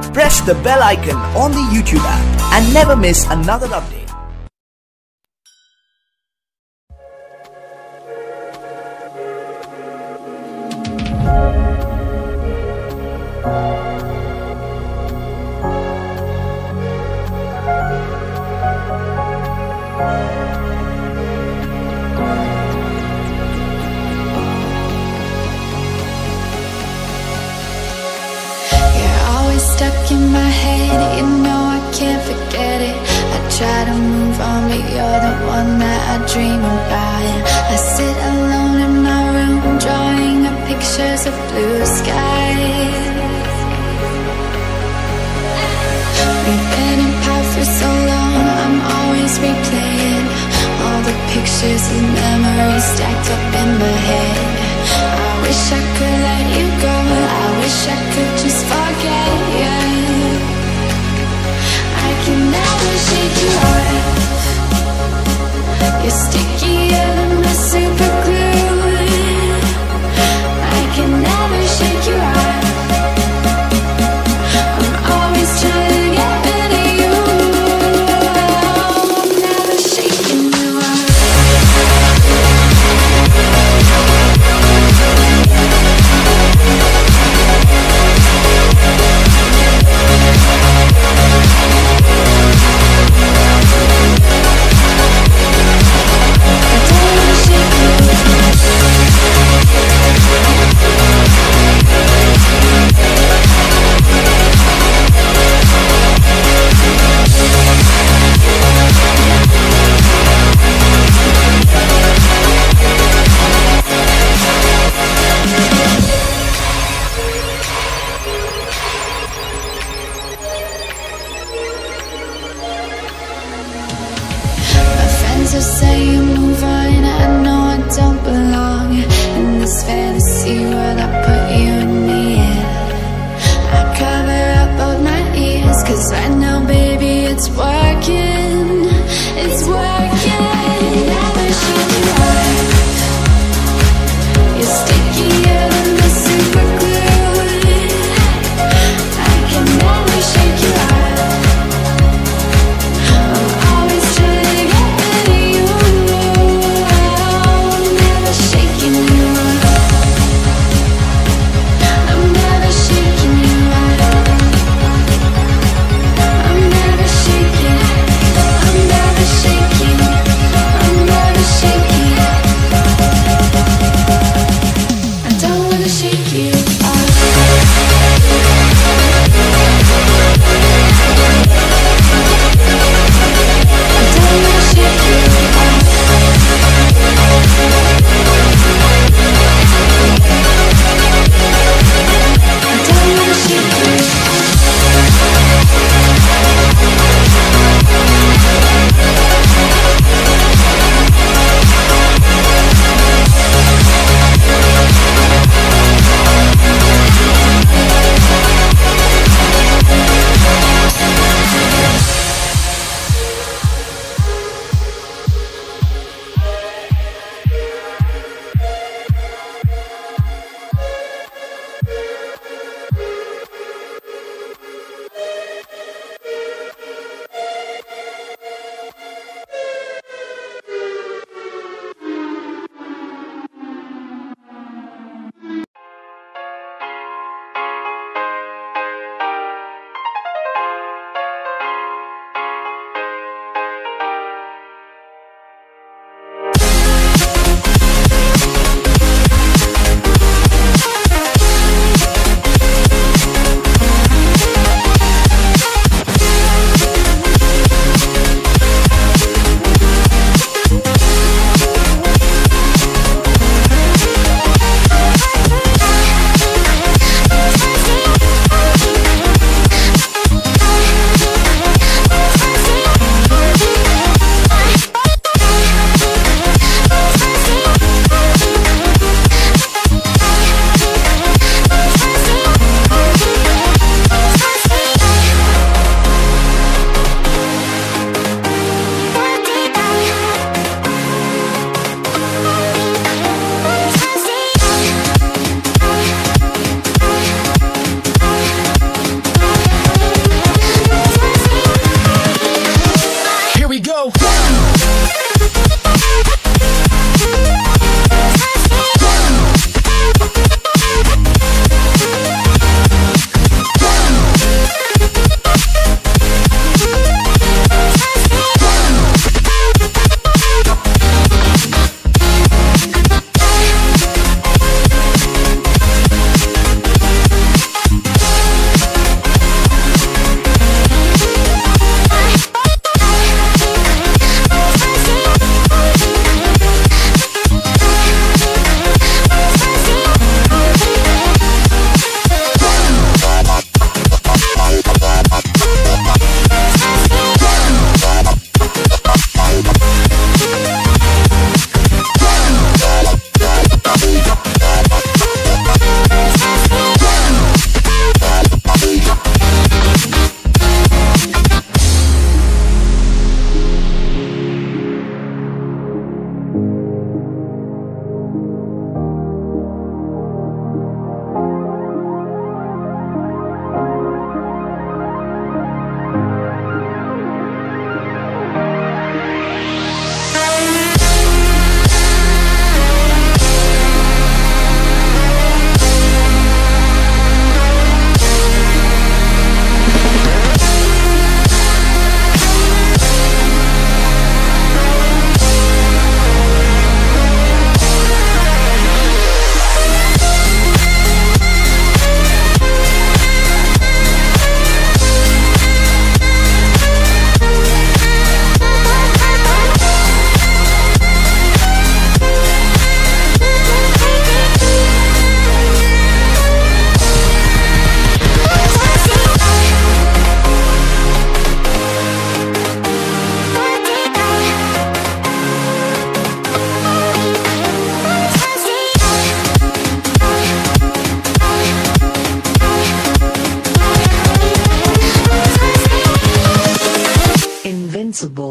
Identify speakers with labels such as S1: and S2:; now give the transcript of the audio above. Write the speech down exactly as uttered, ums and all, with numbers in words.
S1: press the bell icon on the YouTube app and never miss another update.
S2: Stuck in my head, you know I can't forget it. I try to move on, but you're the one that I dream about. I sit alone in my room, drawing up pictures of blue skies. We've been apart for so long, I'm always replaying all the pictures and memories stacked up in my head. I wish I could let you go, I wish I could just forget you. I can never shake you off. You're stickier than my super glue. I can never shake you off. I'm always trying to get rid of you. I'm never shaking you off. So say you move on, I know I don't belong in this fantasy world I put you and me in. I cover up both my ears, cause I know baby it's working, it's working. Never shake you off. You're stickier than the super glue. I can never shake you off. I'm always trying to get rid of you.
S3: responsible.